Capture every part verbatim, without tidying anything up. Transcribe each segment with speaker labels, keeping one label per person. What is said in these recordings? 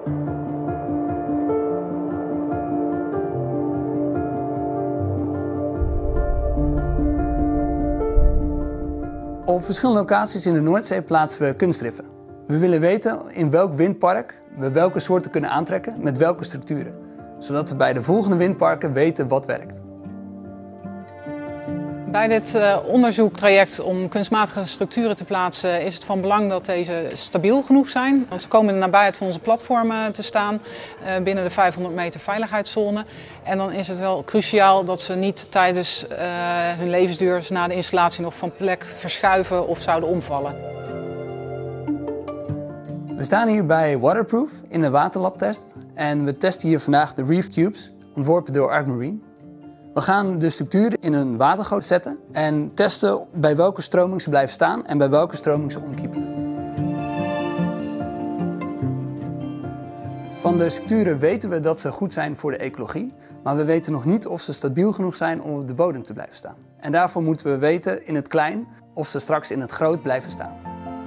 Speaker 1: Op verschillende locaties in de Noordzee plaatsen we kunstriffen. We willen weten in welk windpark we welke soorten kunnen aantrekken met welke structuren, zodat we bij de volgende windparken weten wat werkt.
Speaker 2: Bij dit uh, onderzoektraject om kunstmatige structuren te plaatsen is het van belang dat deze stabiel genoeg zijn. Want ze komen in de nabijheid van onze platformen te staan uh, binnen de vijfhonderd meter veiligheidszone. En dan is het wel cruciaal dat ze niet tijdens uh, hun levensduur dus na de installatie nog van plek verschuiven of zouden omvallen.
Speaker 1: We staan hier bij Waterproof in de waterlabtest en we testen hier vandaag de Reef Tubes, ontworpen door Arcmarine. We gaan de structuren in een watergoot zetten en testen bij welke stroming ze blijven staan en bij welke stroming ze omkiepelen. Van de structuren weten we dat ze goed zijn voor de ecologie, maar we weten nog niet of ze stabiel genoeg zijn om op de bodem te blijven staan. En daarvoor moeten we weten in het klein of ze straks in het groot blijven staan.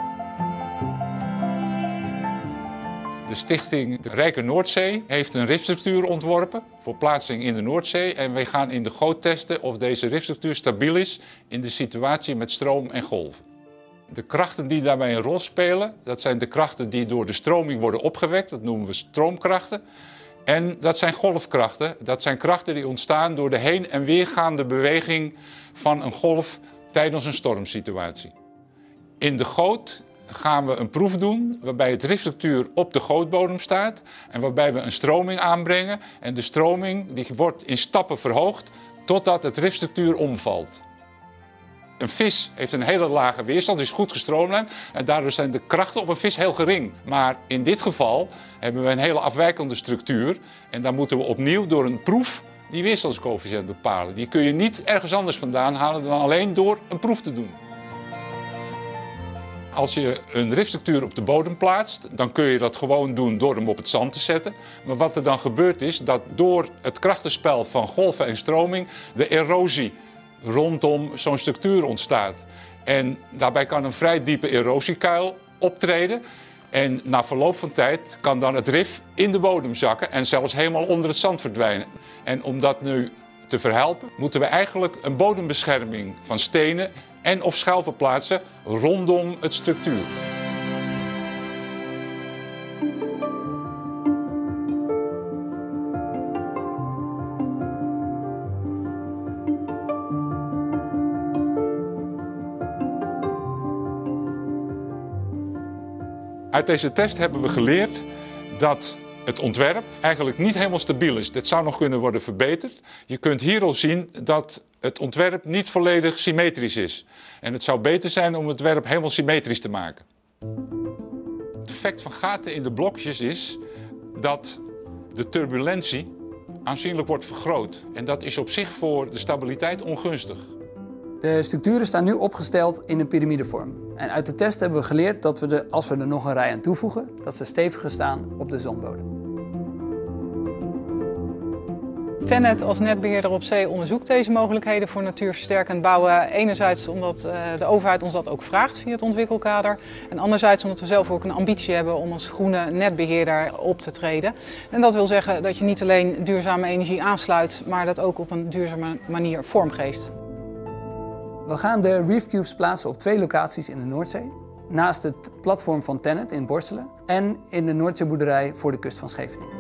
Speaker 3: De stichting de Rijke Noordzee heeft een rifstructuur ontworpen voor plaatsing in de Noordzee. En wij gaan in de goot testen of deze rifstructuur stabiel is in de situatie met stroom en golven. De krachten die daarbij een rol spelen, dat zijn de krachten die door de stroming worden opgewekt. Dat noemen we stroomkrachten. En dat zijn golfkrachten. Dat zijn krachten die ontstaan door de heen- en weergaande beweging van een golf tijdens een stormsituatie. In de goot gaan we een proef doen waarbij het rifstructuur op de gootbodem staat en waarbij we een stroming aanbrengen en de stroming die wordt in stappen verhoogd totdat het rifstructuur omvalt. Een vis heeft een hele lage weerstand, die is goed gestroomlijnd en daardoor zijn de krachten op een vis heel gering. Maar in dit geval hebben we een hele afwijkende structuur en dan moeten we opnieuw door een proef die weerstandscoëfficiënt bepalen. Die kun je niet ergens anders vandaan halen dan alleen door een proef te doen. Als je een rifstructuur op de bodem plaatst, dan kun je dat gewoon doen door hem op het zand te zetten. Maar wat er dan gebeurt is dat door het krachtenspel van golven en stroming de erosie rondom zo'n structuur ontstaat. En daarbij kan een vrij diepe erosiekuil optreden. En na verloop van tijd kan dan het rif in de bodem zakken en zelfs helemaal onder het zand verdwijnen. En om dat nu te verhelpen, moeten we eigenlijk een bodembescherming van stenen en of schelven plaatsen rondom het structuur. Uit deze test hebben we geleerd dat het ontwerp eigenlijk niet helemaal stabiel is. Dit zou nog kunnen worden verbeterd. Je kunt hier al zien dat het ontwerp niet volledig symmetrisch is. En het zou beter zijn om het ontwerp helemaal symmetrisch te maken. Het effect van gaten in de blokjes is dat de turbulentie aanzienlijk wordt vergroot. En dat is op zich voor de stabiliteit ongunstig.
Speaker 1: De structuren staan nu opgesteld in een piramidevorm. En uit de test hebben we geleerd dat we, de, als we er nog een rij aan toevoegen, dat ze steviger staan op de zandbodem.
Speaker 2: TenneT als netbeheerder op zee onderzoekt deze mogelijkheden voor natuurversterkend bouwen. Enerzijds omdat uh, de overheid ons dat ook vraagt via het ontwikkelkader. En anderzijds omdat we zelf ook een ambitie hebben om als groene netbeheerder op te treden. En dat wil zeggen dat je niet alleen duurzame energie aansluit, maar dat ook op een duurzame manier vormgeeft.
Speaker 1: We gaan de Reef Tubes plaatsen op twee locaties in de Noordzee. Naast het platform van TenneT in Borselen en in de Noordzeeboerderij voor de kust van Scheveningen.